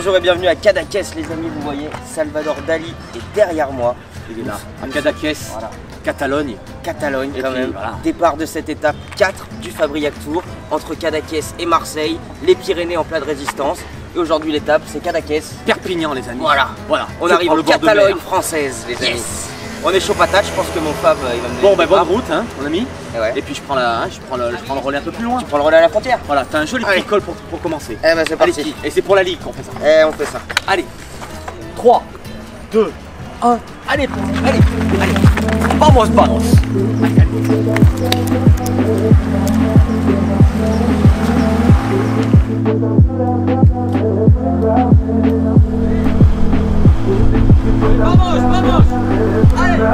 Bonjour et bienvenue à Cadaqués les amis, vous voyez Salvador Dali est derrière moi. Il est là, à Cadaqués, voilà. Catalogne quand même. Voilà. Départ de cette étape 4 du Fabriac Tour entre Cadaqués et Marseille, les Pyrénées en pleine résistance. Et aujourd'hui l'étape c'est Cadaqués. Perpignan les amis. Voilà. On arrive en Catalogne française les amis. On est chaud patate, je pense que mon Fab il va me donner. Bon bah bonne route hein, mon ami. Et puis je prends le relais un peu plus loin. Tu prends le relais à la frontière. Voilà, t'as un joli petit col pour commencer. Eh ben c'est parti. Et c'est pour la ligue qu'on fait ça. On fait ça. Allez. 3, 2, 1. Allez. Vamos. Vamos. Allez.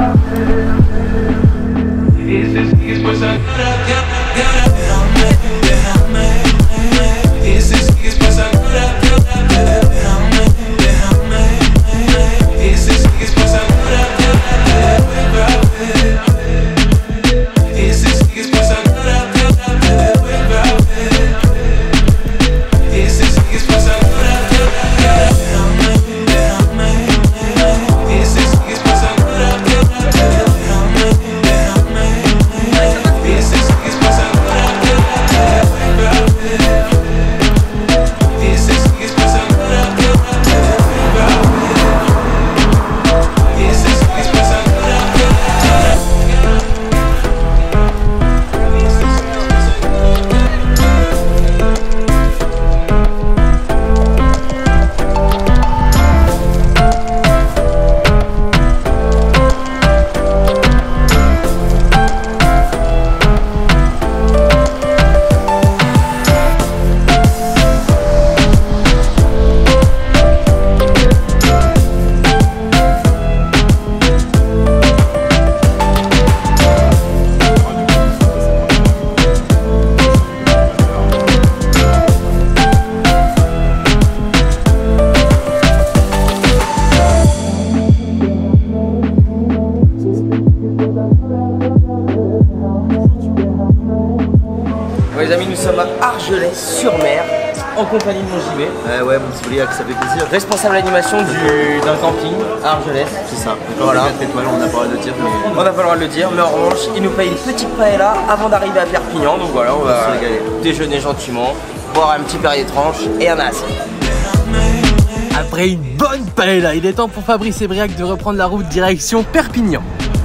Les amis, nous sommes à Argelès-sur-Mer en compagnie de mon JB. Ouais, mon petit Briac, ça fait plaisir. Responsable d'animation d'un camping à Argelès. C'est ça. Voilà. 4 étoiles, on n'a pas le droit de le dire. Mais... On n'a pas le droit de le dire, mais en revanche, il nous paye une petite paella avant d'arriver à Perpignan. Donc voilà, on va déjeuner gentiment, boire un petit Perrier tranche et un as. Après une bonne paella, il est temps pour Fabrice et Briac de reprendre la route direction Perpignan.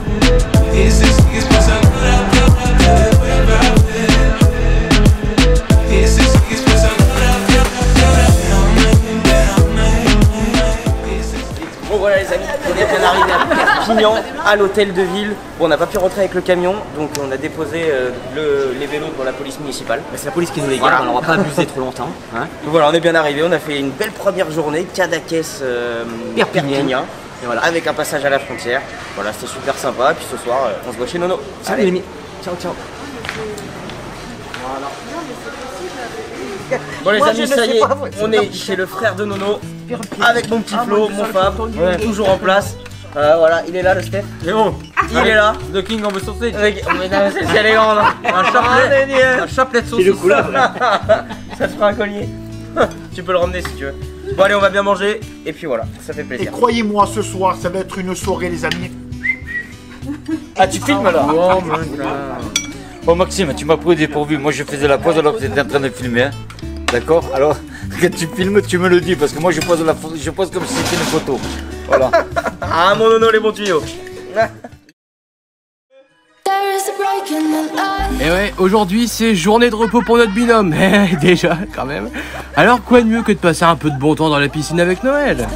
Bon voilà les amis, on est bien arrivé à Perpignan, à l'hôtel de ville. Bon, on n'a pas pu rentrer avec le camion, donc on a déposé les vélos pour la police municipale. C'est la police qui nous les garde, on va pas abuser trop longtemps. Hein. Donc voilà, on est bien arrivé, on a fait une belle première journée, Cadaqués Perpignan. Et voilà, avec un passage à la frontière. Voilà, c'était super sympa. Et puis ce soir, on se voit chez Nono. Salut les amis. Ciao. Bon les amis, ça y est, on est chez le frère de Nono avec mon petit Flo, mon Fab, toujours en place. Voilà, il est là le Steph. C'est bon. Il est là. The King on veut saucer. C'est élégant. Un chapelet de saucisse. Ça te fera un collier. Tu peux le ramener si tu veux. Bon allez, on va bien manger et puis voilà, ça fait plaisir. Et croyez-moi, ce soir, ça va être une soirée les amis. Ah, tu filmes alors? Oh Maxime, tu m'as pris au dépourvu. Moi je faisais la pause alors que tu étais en train de filmer. Hein. D'accord? Alors, quand tu filmes, tu me le dis parce que moi je pose comme si c'était une photo. Voilà. Ah mon Nono, les bons tuyaux. Et ouais, aujourd'hui c'est journée de repos pour notre binôme. Déjà, quand même. Alors quoi de mieux que de passer un peu de bon temps dans la piscine avec Noël?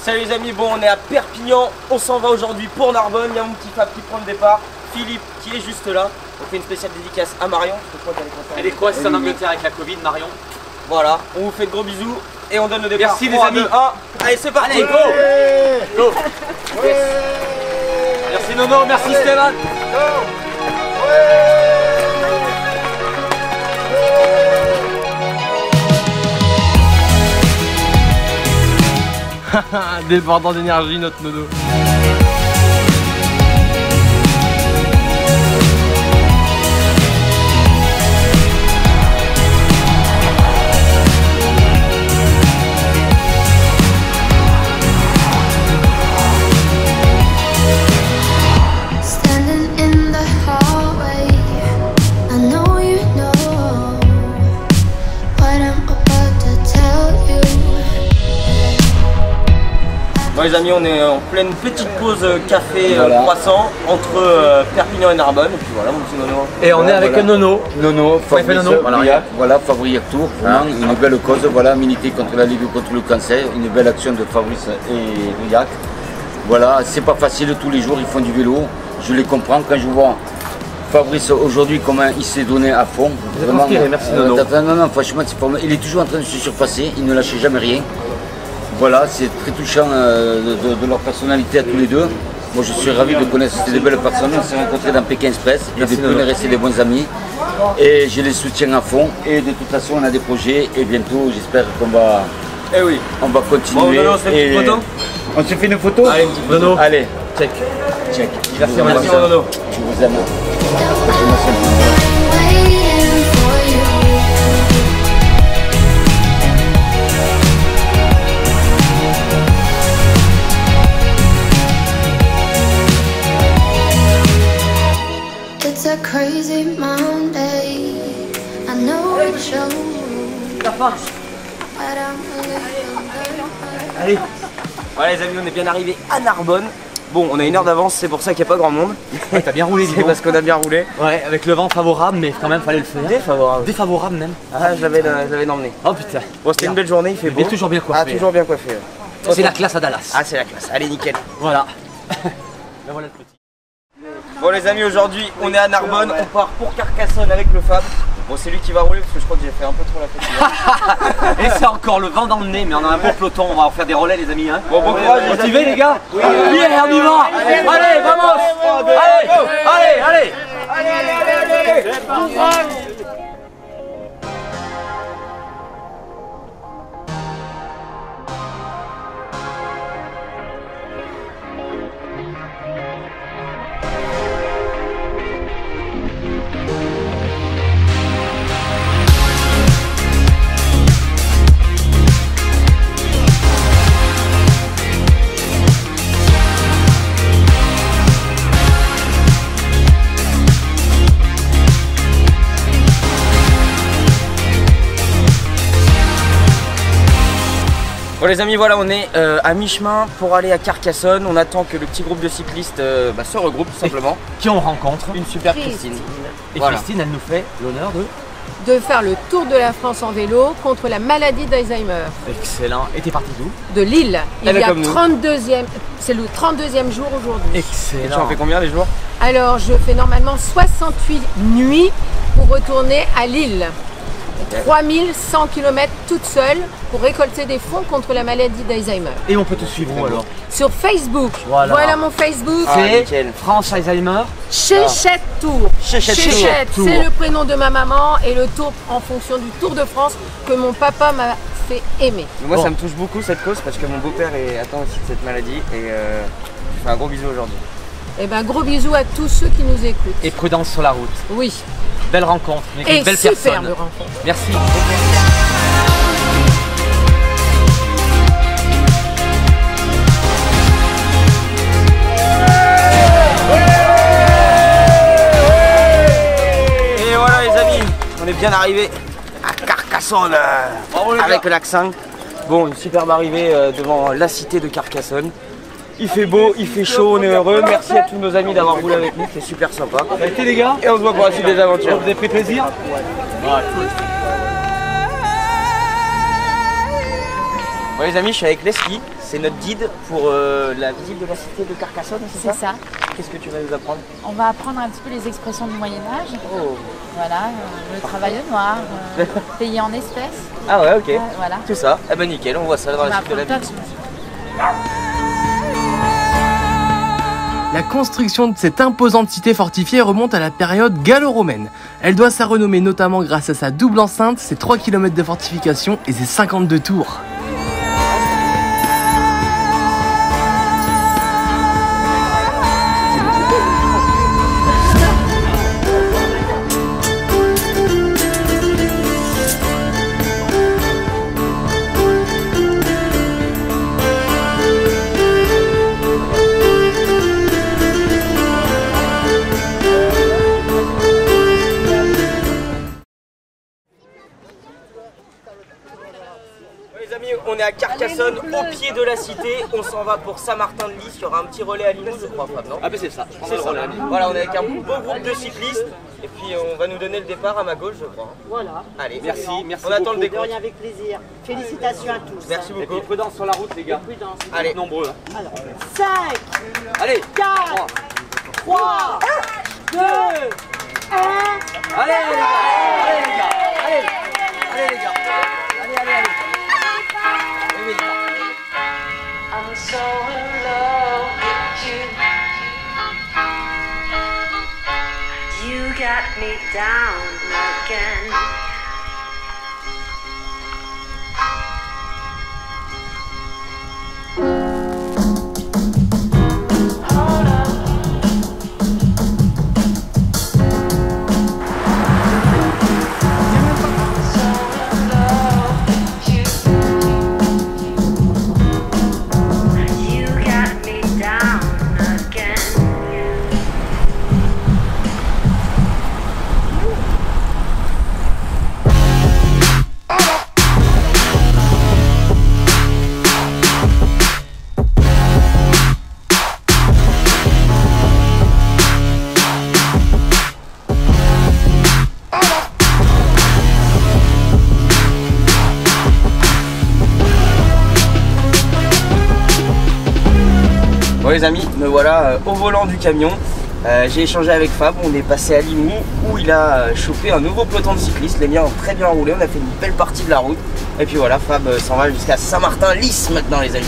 Salut les amis, bon on est à Perpignan, on s'en va aujourd'hui pour Narbonne, il y a mon petit Fab qui prend le départ, Philippe qui est juste là, on fait une spéciale dédicace à Marion, je crois qu'elle est contente. Elle est quoi, c'est en Angleterre avec la Covid, Marion? Voilà, on vous fait de gros bisous et on donne le départ. Merci les amis. 2, 1, allez c'est parti. Allez, go. Go. Yes. Merci Nono, merci Stéphane. Débordant d'énergie notre Nono. Bon les amis, on est en pleine petite pause café croissant entre Perpignan et Narbonne. Et puis voilà mon petit Nono. Et on est avec Nono. Nono, Fabrice, Nono. Voilà, Fabrice Tour, hein, une belle cause, voilà, militer contre la Ligue contre le cancer, une belle action de Fabrice et Riac. Voilà, c'est pas facile tous les jours, ils font du vélo, je les comprends quand je vois Fabrice aujourd'hui comment il s'est donné à fond. Vraiment, inspiré, merci Nono. Non, franchement, il est toujours en train de se surpasser, il ne lâche jamais rien. Voilà, c'est très touchant de leur personnalité à tous les deux. Moi je suis ravi de connaître, c'était des belles personnes, on s'est rencontrés dans Pékin Express et depuis on est restés des bons amis. Et je les soutiens à fond et de toute façon on a des projets et bientôt j'espère qu'on va, on va continuer. Bon, Nono, on se fait une photo. On se fait une photo. Allez, une petite photo. Nono. Allez, Check. check. Merci mon Nono. Je vous aime. Crazy Monday, I know it shows. Allez. Voilà les amis, on est bien arrivé à Narbonne. Bon, on a une heure d'avance, c'est pour ça qu'il n'y a pas grand monde. Ouais, t'as bien roulé, dis c'est donc. parce qu'on a bien roulé. Ouais, avec le vent favorable, mais quand même fallait le faire. Défavorable. Défavorable même. Ah, je l'avais emmené. Oh putain. Bon, c'était une belle journée, il fait beau. Il est toujours bien coiffé. Ah, toujours bien coiffé. C'est la classe à Dallas. Ah, c'est la classe. Allez, nickel. Voilà. Ben voilà le petit. Bon les amis, aujourd'hui on est à Narbonne, on part pour Carcassonne avec le Fab. Bon c'est lui qui va rouler parce que je crois que j'ai fait un peu trop la fête. Et c'est encore le vent dans le nez, mais on a un bon peloton, on va en faire des relais les amis. Hein. Bon courage les motivés les gars. Oui, on y va. Allez, vamos. Allez. Bon les amis, voilà on est à mi-chemin pour aller à Carcassonne. On attend que le petit groupe de cyclistes se regroupe tout simplement. Qui on rencontre? Une super Christine. Et voilà. Christine, elle nous fait l'honneur de faire le tour de la France en vélo contre la maladie d'Alzheimer. Excellent. Et t'es parti d'où? De Lille. Il y a comme nous. 32e, c'est le 32e jour aujourd'hui. Excellent. Et tu en fais combien les jours? Alors je fais normalement 68 nuits pour retourner à Lille. 3100 km toute seule pour récolter des fonds contre la maladie d'Alzheimer. Et on peut te suivre où alors? Sur Facebook. Voilà mon Facebook. C'est France Alzheimer. Chéchette Tour. Chéchette Tour. C'est le prénom de ma maman et le tour en fonction du Tour de France que mon papa m'a fait aimer. Mais moi ça me touche beaucoup cette cause parce que mon beau-père est atteint aussi de cette maladie et je fais un gros bisou aujourd'hui. Et ben gros bisous à tous ceux qui nous écoutent. Et prudence sur la route. Oui. Belle rencontre, une et belle personne. superbe rencontre. Merci. Et voilà les amis, on est bien arrivé à Carcassonne avec l'accent. Bon, une superbe arrivée devant la cité de Carcassonne. Il fait beau, il fait chaud, on est heureux. Merci à tous nos amis d'avoir roulé avec nous, c'est super sympa. Ça a été les gars? Et on se voit pour la suite des aventures. Vous avez pris plaisir? Ouais, cool. Bon les amis, je suis avec Leslie, c'est notre guide pour la visite de la cité de Carcassonne, c'est ça? C'est ça. Qu'est-ce que tu vas nous apprendre? On va apprendre un petit peu les expressions du Moyen-Âge. Oh. Voilà, le travail au noir, payer en espèces. Ah ouais, ok. Voilà. Tout ça. Eh ben nickel, on voit ça dans On la va suite de la apprendre visite. La construction de cette imposante cité fortifiée remonte à la période gallo-romaine. Elle doit sa renommée notamment grâce à sa double enceinte, ses 3 km de fortification et ses 52 tours. Les amis, on est à Carcassonne, au pied de la cité. On s'en va pour Saint-Martin-de-Lys. Il y aura un petit relais à Limoux, je crois, Fab, non? Ah ben c'est ça, je prends C'est le ça. relais. Voilà, on est avec un beau groupe de cyclistes. Et puis on va nous donner le départ à ma gauche, je crois. Voilà. Allez, Merci, merci on attend beaucoup. le De décompte. rien, avec plaisir. Félicitations à tous. Merci Et beaucoup. puis prudence sur la route les gars. Prudence. Allez, Nombreux. Alors, 5, Allez, 4, 3, 2, 1. allez les gars, allez les gars, allez, allez les gars. Allez, allez, allez. Allez, les gars. I'm so in love with you. You got me down again. Bon les amis, me voilà au volant du camion. J'ai échangé avec Fab, on est passé à Limoux où il a chopé un nouveau peloton de cyclistes. Les miens ont très bien roulé, on a fait une belle partie de la route. Et puis voilà, Fab s'en va jusqu'à Saint-Martin-Lys maintenant les amis.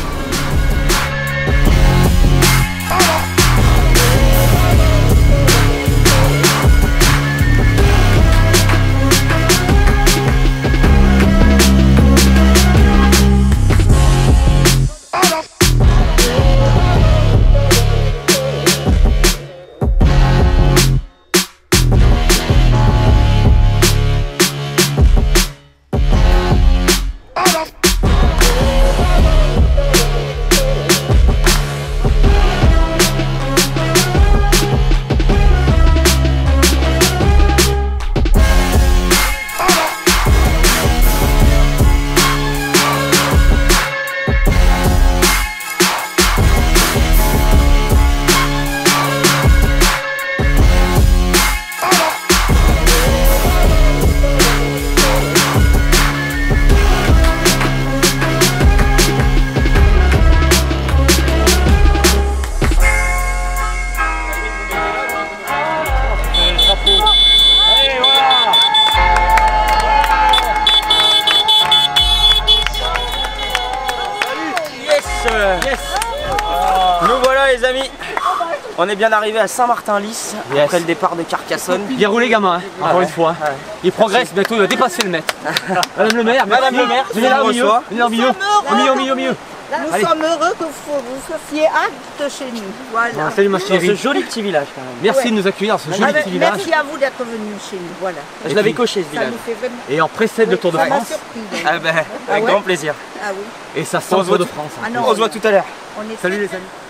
Nous voilà les amis, on est bien arrivé à Saint-Martin-Lys après le départ de Carcassonne. bien roulé gamin, hein, encore une fois. Il progresse, bientôt il va dépasser le maître. Madame le maire, Madame le maire, venez là au milieu, reçoit. venez là au milieu, au milieu. Nous Allez. sommes heureux que vous soyez actes chez nous. Voilà. Salut ma Dans chérie. ce joli petit village quand même. Merci de nous accueillir dans ce joli petit village. Merci à vous d'être venus chez nous. Voilà. Je l'avais coché ce Ça village. nous fait vraiment. Et on précède le Tour de Ça m'a France. surpris. Ah ben, avec ouais grand plaisir. Ah oui. Et ça sent On le se Tour voit de France. Ah non, On se voit tout à l'heure. On est Salut très, les amis.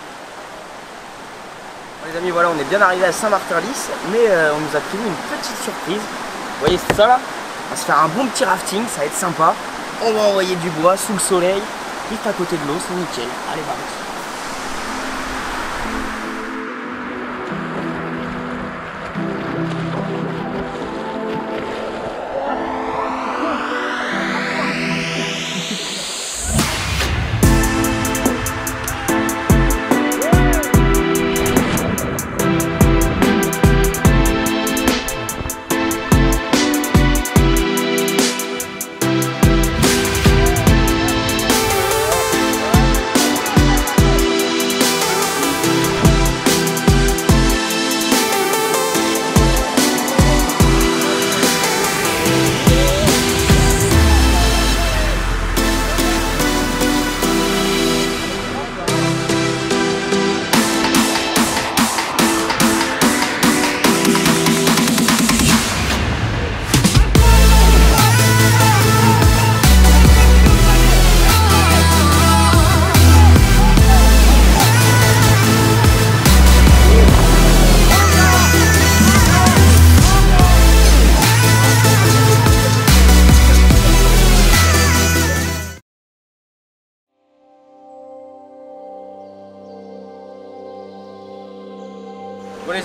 Les amis, voilà, on est bien arrivé à Saint-Martin-Lys, mais on nous a prévu une petite surprise. Vous voyez ça là? On va se faire un bon petit rafting, ça va être sympa. On va envoyer du bois sous le soleil, juste à côté de l'eau, c'est nickel. Allez, vamos.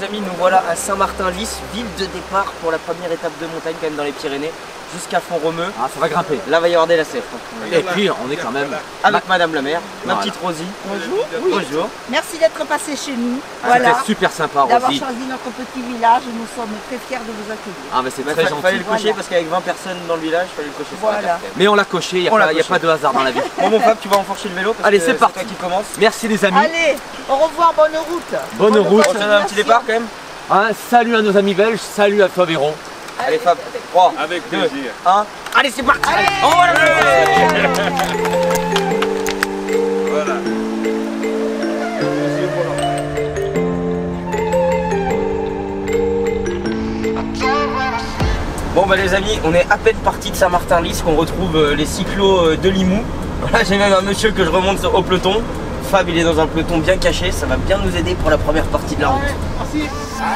amis, nous voilà à Saint-Martin-Lys, ville de départ pour la première étape de montagne quand même dans les Pyrénées, jusqu'à Font-Romeu. Ah, ça va grimper. Là va y avoir des lacets. Et puis on est quand même avec Madame la maire, ma petite Rosie. Bonjour. Bonjour. Merci d'être passé chez nous. C'était super sympa, D'avoir Rosie. choisi notre petit village et nous sommes très fiers de vous accueillir. Ah mais c'est très gentil. Fallait le cocher parce qu'avec 20 personnes dans le village, fallait le cocher. Voilà. Mais on l'a coché, il n'y a pas de hasard dans la vie. Bon mon Fab, tu vas enfourcher le vélo parce Allez, que c'est parti. toi qui commence. Merci les amis. Allez, au revoir, bonne route. Bonne route. On se donne un petit départ quand même. Hein, salut à nos amis belges, salut à toi Véro. Allez Fab, 3, Avec 2, plaisir. 1. Allez c'est parti. On va Voilà. Bon bah les amis, on est à peine parti de Saint-Martin-Lys qu'on retrouve les cyclos de Limoux. Voilà, j'ai même un monsieur que je remonte au peloton. Fab il est dans un peloton bien caché, ça va bien nous aider pour la première partie de la route. Merci.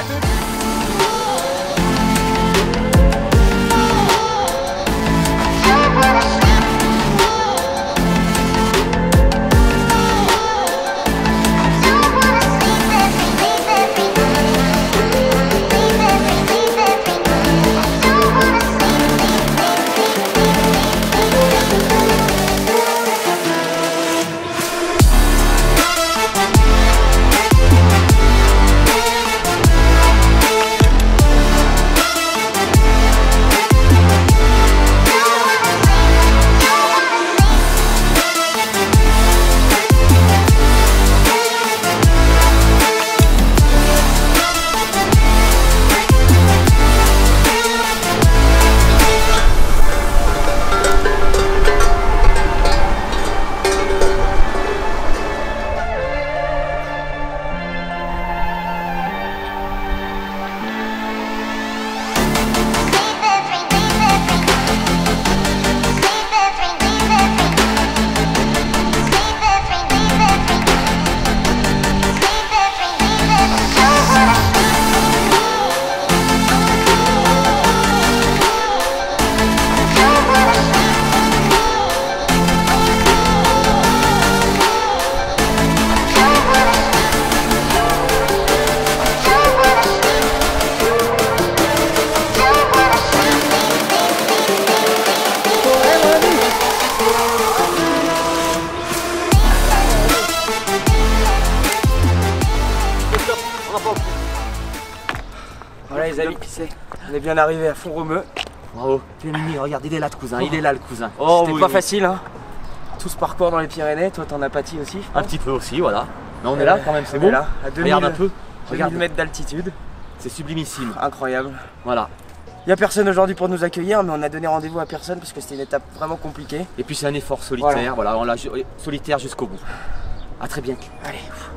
Voilà les amis, on est bien arrivé à Font-Romeu. Bravo. Mimi, regarde, il est là le cousin, il est là le cousin. C'était pas facile hein. Tout ce parcours dans les Pyrénées, toi t'en as pâti aussi. Un petit peu aussi, voilà. Mais on est là quand même, c'est bon. Là, à 2000, regarde un peu. 2000 mètres d'altitude. C'est sublimissime. Incroyable. Voilà. Il n'y a personne aujourd'hui pour nous accueillir, mais on a donné rendez-vous à personne parce que c'était une étape vraiment compliquée. Et puis c'est un effort solitaire, voilà, on l'a solitaire jusqu'au bout. À très bientôt. Allez.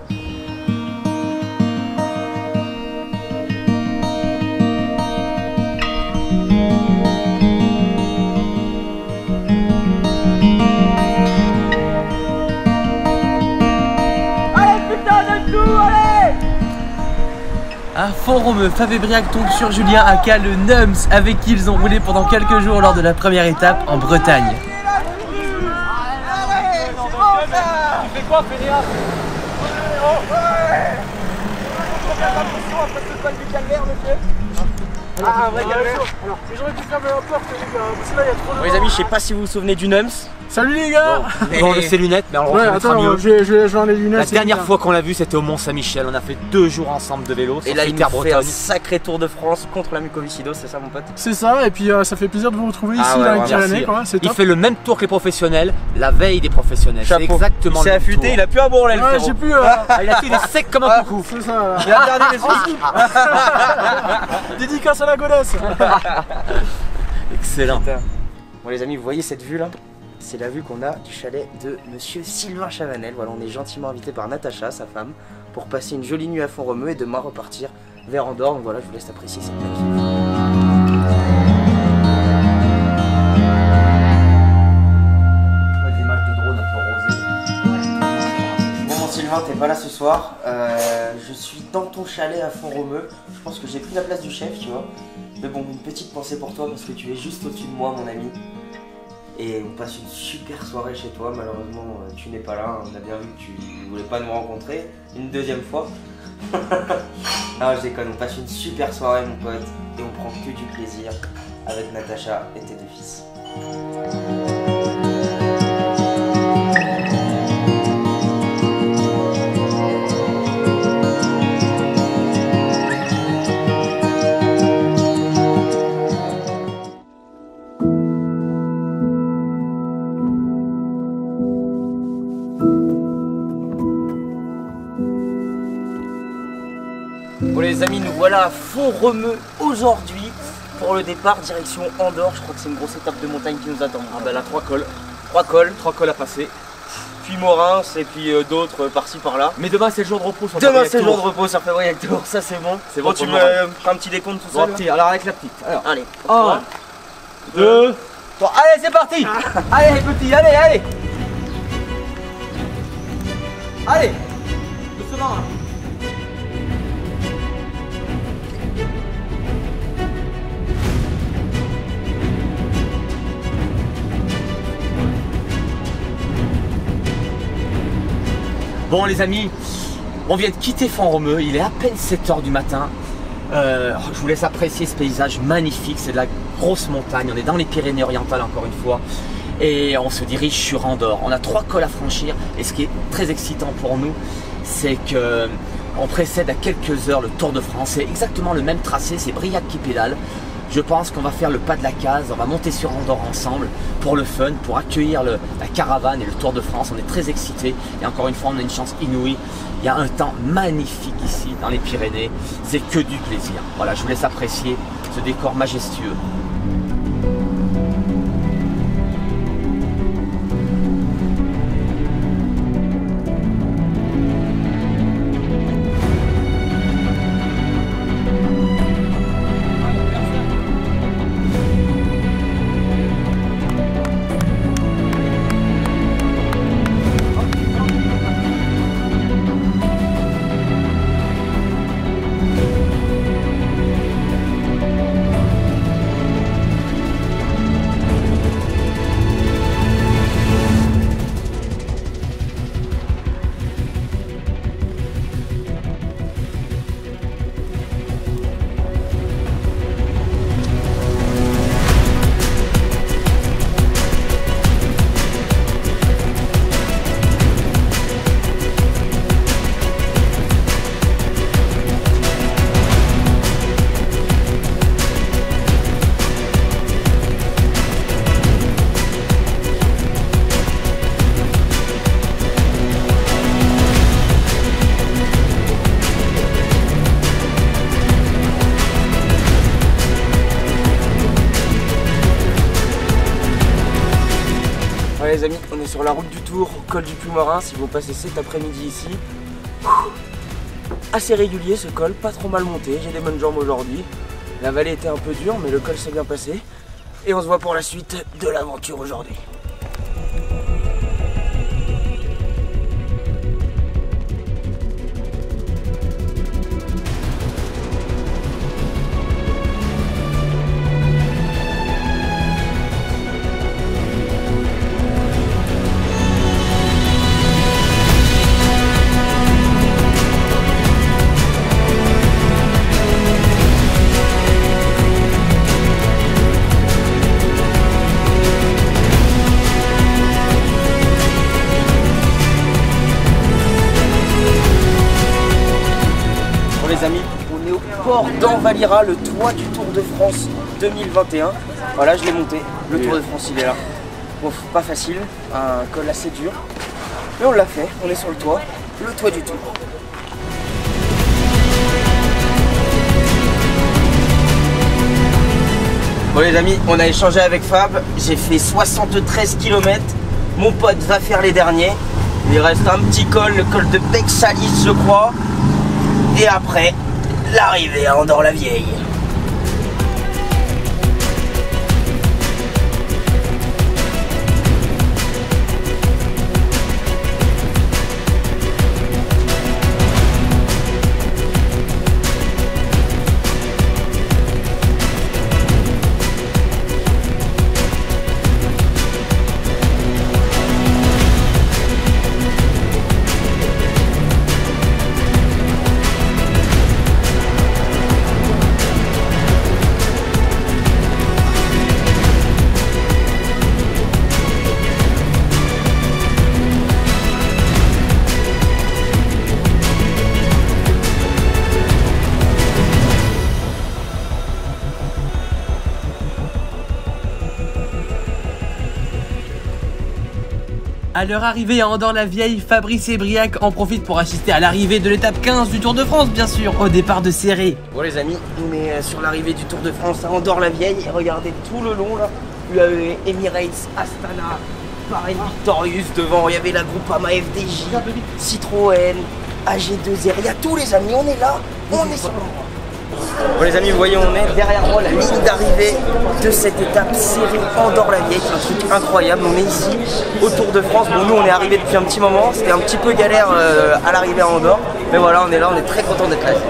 À Font-Romeu, Fab et Briac tombent sur Julien aka le Nums avec qui ils ont roulé pendant quelques jours lors de la première étape en Bretagne. Tu fais quoi, Fédéa? Ah, un vrai calvaire. Alors, j'aurais pu fermer la porte, les gars, parce que là, il y a trop de... Les amis, je sais pas si vous vous souvenez du Nums. Salut les gars. Bon, on laisse ses lunettes, mais alors Ouais, on mettra attends, mieux. je vais enlever les lunettes. La c'est dernière bien. fois qu'on l'a vu, c'était au Mont-Saint-Michel. On a fait 2 jours ensemble de vélo. Et là, il nous fait un sacré tour de France contre la mucoviscidose, c'est ça mon pote? C'est ça, et puis ça fait plaisir de vous retrouver ici dans les Pyrénées, quoi. C'est Il top. fait le même tour que les professionnels, la veille des professionnels. C'est exactement il s'est le même affûté, tour. il a plus un bon lait le Ouais, frérot. j'ai plus. Il a fait des secs comme un coucou. C'est ça. Il a gardé les sourcils. Dédicace à la godasse. Excellent. Bon les amis, vous voyez cette vue là? C'est la vue qu'on a du chalet de monsieur Sylvain Chavanel. Voilà, on est gentiment invité par Natacha, sa femme, pour passer une jolie nuit à Font-Romeu et demain repartir vers Andorre. Donc voilà, je vous laisse apprécier cette magnifique vue. Bon mon Sylvain, t'es pas là ce soir. Je suis dans ton chalet à Font-Romeu. Je pense que j'ai pris la place du chef, tu vois. Mais bon, une petite pensée pour toi parce que tu es juste au-dessus de moi, mon ami. Et on passe une super soirée chez toi. Malheureusement, tu n'es pas là. On a bien vu que tu voulais pas nous rencontrer une deuxième fois. Non, je déconne, on passe une super soirée mon pote et on prend que du plaisir avec Natacha et tes deux fils. Bon les amis, nous voilà à Font-Romeu aujourd'hui pour le départ direction Andorre. Je crois que c'est une grosse étape de montagne qui nous attend. Ah bah là 3 cols. 3 cols à passer. Puis Morins et puis d'autres par-ci par-là. Mais demain c'est le jour de repos sur Demain c'est le jour de repos sur Fabriac Tour, ça c'est bon. C'est bon, tu me feras un petit décompte tout seul. Bon, alors avec la petite. Alors. Allez. 1, 2, 3. Allez c'est parti. Allez petit, allez. Allez. Doucement. Bon les amis, on vient de quitter Font-Romeu, il est à peine 7 h du matin. Je vous laisse apprécier ce paysage magnifique, c'est de la grosse montagne, on est dans les Pyrénées-Orientales encore une fois. Et on se dirige sur Andorre. On a 3 cols à franchir et ce qui est très excitant pour nous, c'est que on précède à quelques heures le Tour de France. C'est exactement le même tracé, c'est Briac qui pédale. Je pense qu'on va faire le pas de la case, on va monter sur Andorre ensemble pour le fun, pour accueillir la caravane et le Tour de France. On est très excités et encore une fois on a une chance inouïe. Il y a un temps magnifique ici dans les Pyrénées, c'est que du plaisir. Voilà, je vous laisse apprécier ce décor majestueux. Les amis, on est sur la route du Tour, au col du Puy-Morin, si vous passez cet après-midi ici. Assez régulier ce col, pas trop mal monté, j'ai des bonnes jambes aujourd'hui. La vallée était un peu dure, mais le col s'est bien passé. Et on se voit pour la suite de l'aventure aujourd'hui. Les amis, on est au port d'Envalira, le toit du Tour de France 2021. Voilà, je l'ai monté, le Tour de France il est là. Bon, pas facile, un col assez dur, mais on l'a fait, on est sur le toit du Tour. Bon les amis, on a échangé avec Fab, j'ai fait 73 km, mon pote va faire les derniers. Il reste un petit col, le col de Bec-Salis je crois. Et après, l'arrivée à Andorre-la-Vieille. À leur arrivée à Andorre-la-Vieille, Fabrice et Briac en profitent pour assister à l'arrivée de l'étape 15 du Tour de France, bien sûr, au départ de Céré. Bon les amis, on est sur l'arrivée du Tour de France à Andorre-la-Vieille. Et regardez tout le long là, il y avait Emirates, Astana, pareil Victorious devant, il y avait la Groupama FDJ, Citroën, AG2R, il y a tous les amis, on est là, on est sur l'endroit. Bon les amis, vous voyez, on est derrière moi, la ligne d'arrivée de cette étape Céré Andorre-la-Vieille, c'est un truc incroyable. On est ici au Tour de France. Bon, nous on est arrivé depuis un petit moment, c'était un petit peu galère à l'arrivée à Andorre, mais voilà, on est là, on est très content d'être là.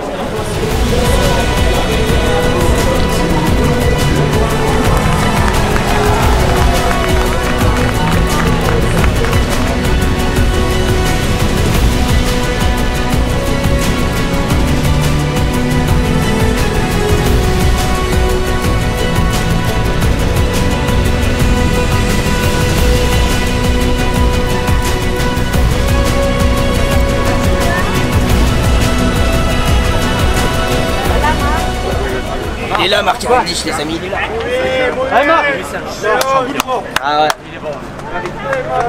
Il est là, Marc Cavendish, les amis, il est là. Ah, Marc. Ah ouais.